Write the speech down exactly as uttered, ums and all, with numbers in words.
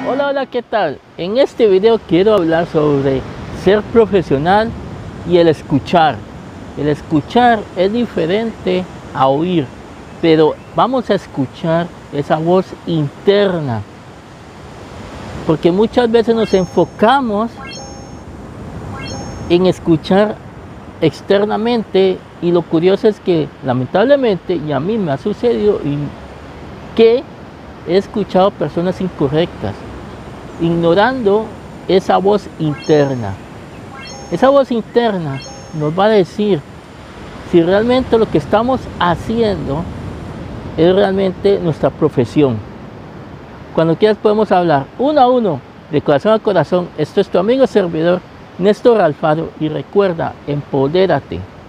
Hola, hola, ¿qué tal? En este video quiero hablar sobre ser profesional y el escuchar. El escuchar es diferente a oír, pero vamos a escuchar esa voz interna, porque muchas veces nos enfocamos en escuchar externamente y lo curioso es que lamentablemente, y a mí me ha sucedido, que he escuchado personas incorrectas, ignorando esa voz interna. Esa voz interna nos va a decir si realmente lo que estamos haciendo es realmente nuestra profesión. Cuando quieras podemos hablar uno a uno, de corazón a corazón. Esto es tu amigo servidor Néstor Alfaro y recuerda, empodérate.